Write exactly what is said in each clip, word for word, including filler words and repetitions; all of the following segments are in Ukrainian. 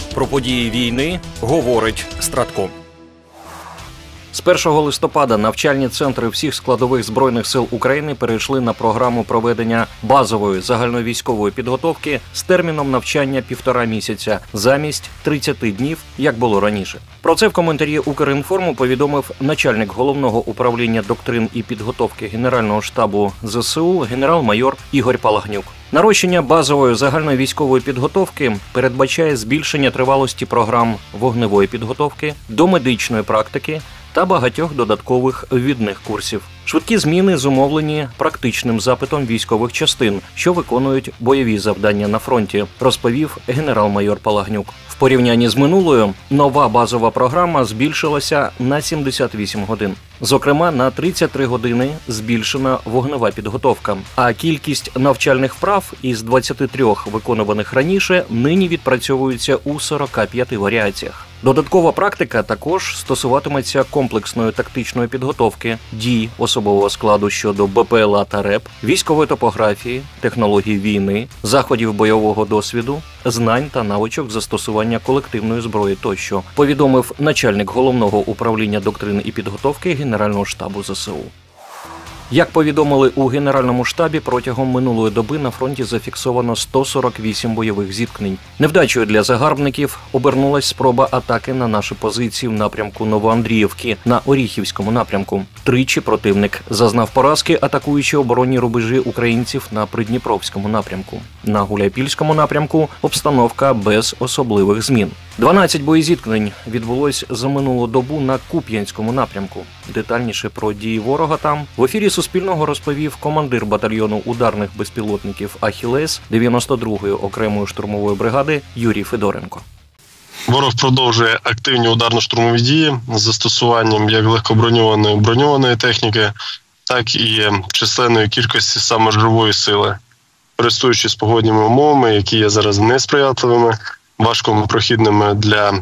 Про події війни говорить Стратко. З першого листопада навчальні центри всіх складових Збройних сил України перейшли на програму проведення базової загальновійськової підготовки з терміном навчання півтора місяця замість тридцяти днів, як було раніше. Про це в коментарі Укрінформу повідомив начальник Головного управління доктрин і підготовки Генерального штабу ЗСУ генерал-майор Ігор Палагнюк. Нарощення базової загальної військової підготовки передбачає збільшення тривалості програм вогневої підготовки, домедичної практики та багатьох додаткових ввідних курсів. Швидкі зміни зумовлені практичним запитом військових частин, що виконують бойові завдання на фронті, розповів генерал-майор Палагнюк. В порівнянні з минулою, нова базова програма збільшилася на сімдесят вісім годин. Зокрема, на тридцять три години збільшена вогнева підготовка, а кількість навчальних вправ із двадцяти трьох виконуваних раніше нині відпрацьовується у сорока п'яти варіаціях. Додаткова практика також стосуватиметься комплексної тактичної підготовки, дій особового складу щодо БПЛА та РЕП, військової топографії, технологій війни, заходів бойового досвіду, знань та навичок застосування колективної зброї тощо, повідомив начальник Головного управління доктрин і підготовки Генерального штабу ЗСУ. Як повідомили у Генеральному штабі, протягом минулої доби на фронті зафіксовано сто сорок вісім бойових зіткнень. Невдачею для загарбників обернулась спроба атаки на наші позиції в напрямку Новоандріївки на Оріхівському напрямку. Тричі противник зазнав поразки, атакуючи оборонні рубежі українців на Придніпровському напрямку. На Гуляйпільському напрямку обстановка без особливих змін. дванадцять боєзіткнень відбулось за минулу добу на Куп'янському напрямку. Детальніше про дії ворога там в ефірі Суспільного розповів командир батальйону ударних безпілотників «Ахілес» дев'яносто другої окремої штурмової бригади Юрій Федоренко. Ворог продовжує активні ударно-штурмові дії з застосуванням як легкоброньованої броньованої техніки, так і численної кількості саме живої сили. Користуючись погодніми умовами, які є зараз несприятливими, важкопрохідними для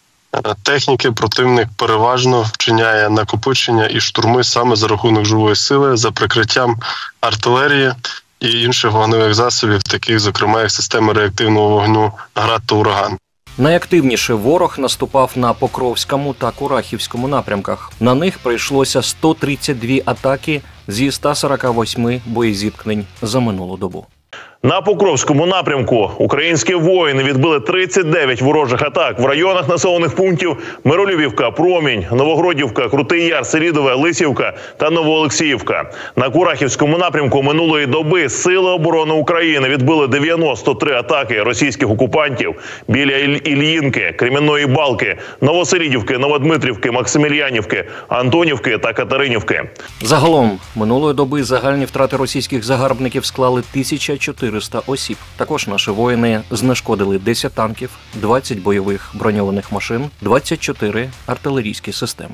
техніки, противник переважно вчиняє накопичення і штурми саме за рахунок живої сили, за прикриттям артилерії і інших вогневих засобів, таких, зокрема, як системи реактивного вогню «Град» та «Ураган». Найактивніше ворог наступав на Покровському та Курахівському напрямках. На них прийшлося сто тридцять дві атаки зі ста сорока восьми боєзіткнень за минулу добу. На Покровському напрямку українські воїни відбили тридцять дев'ять ворожих атак в районах населених пунктів Миролюбівка, Промінь, Новогродівка, Крутий Яр, Селідове, Лисівка та Новоолексіївка. На Курахівському напрямку минулої доби Сили оборони України відбили дев'яносто три атаки російських окупантів біля Ільїнки, Кремінної Балки, Новоселідівки, Новодмитрівки, Максимільянівки, Антонівки та Катеринівки. Загалом минулої доби загальні втрати російських загарбників склали тисяча чотириста осіб. Також наші воїни знешкодили десять танків, двадцять бойових броньованих машин, двадцять чотири артилерійські системи.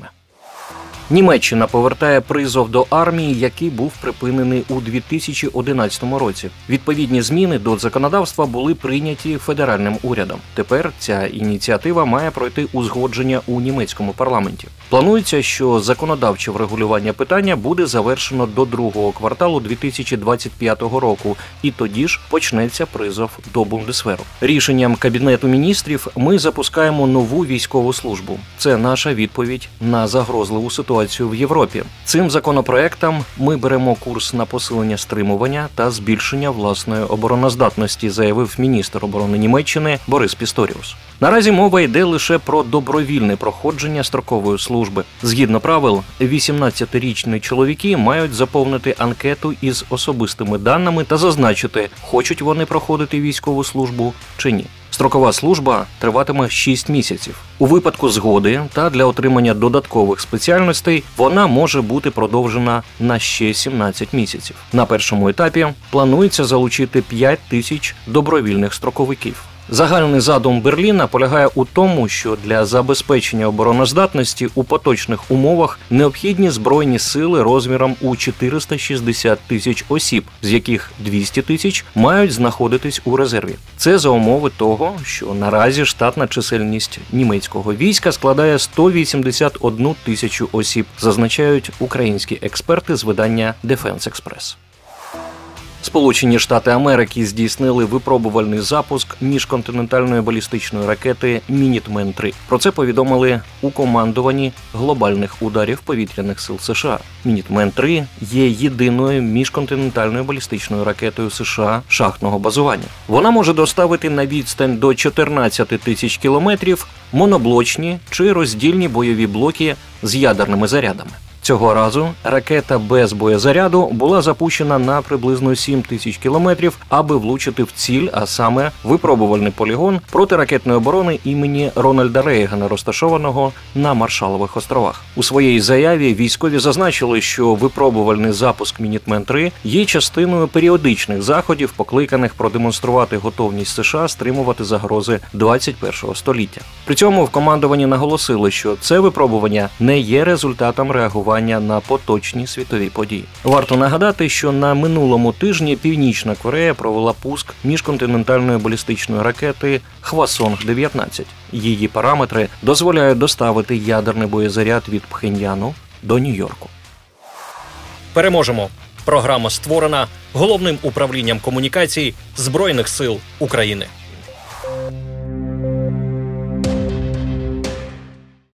Німеччина повертає призов до армії, який був припинений у дві тисячі одинадцятому році. Відповідні зміни до законодавства були прийняті федеральним урядом. Тепер ця ініціатива має пройти узгодження у німецькому парламенті. Планується, що законодавче врегулювання питання буде завершено до другого кварталу дві тисячі двадцять п'ятого року, і тоді ж почнеться призов до Бундесверу. Рішенням Кабінету міністрів ми запускаємо нову військову службу. Це наша відповідь на загрозливу ситуацію в Європі. Цим законопроектом ми беремо курс на посилення стримування та збільшення власної обороноздатності, заявив міністр оборони Німеччини Борис Пісторіус. Наразі мова йде лише про добровільне проходження строкової служби. Згідно правил, вісімнадцятирічні чоловіки мають заповнити анкету із особистими даними та зазначити, хочуть вони проходити військову службу чи ні. Строкова служба триватиме шість місяців. У випадку згоди та для отримання додаткових спеціальностей вона може бути продовжена на ще сімнадцять місяців. На першому етапі планується залучити п'ять тисяч добровільних строковиків. Загальний задум Берліна полягає у тому, що для забезпечення обороноздатності у поточних умовах необхідні збройні сили розміром у чотириста шістдесят тисяч осіб, з яких двісті тисяч мають знаходитись у резерві. Це за умови того, що наразі штатна чисельність німецького війська складає сто вісімдесят одну тисячу осіб, зазначають українські експерти з видання Defense Express. Сполучені Штати Америки здійснили випробувальний запуск міжконтинентальної балістичної ракети «Мінітмен три». Про це повідомили у командуванні глобальних ударів повітряних сил США. «Мінітмен три» є єдиною міжконтинентальною балістичною ракетою США шахтного базування. Вона може доставити на відстань до чотирнадцять тисяч кілометрів моноблочні чи роздільні бойові блоки з ядерними зарядами. Цього разу ракета без боєзаряду була запущена на приблизно сім тисяч кілометрів, аби влучити в ціль, а саме випробувальний полігон протиракетної оборони імені Рональда Рейгана, розташованого на Маршалових островах. У своїй заяві військові зазначили, що випробувальний запуск «Мінітмен три» є частиною періодичних заходів, покликаних продемонструвати готовність США стримувати загрози двадцять першого століття. При цьому в командуванні наголосили, що це випробування не є результатом реагування на поточні світові події. Варто нагадати, що на минулому тижні Північна Корея провела пуск міжконтинентальної балістичної ракети Хвасонг дев'ятнадцять. Її параметри дозволяють доставити ядерний боєзаряд від Пхеньяну до Нью-Йорку. Переможемо! Програма створена Головним управлінням комунікацій Збройних сил України.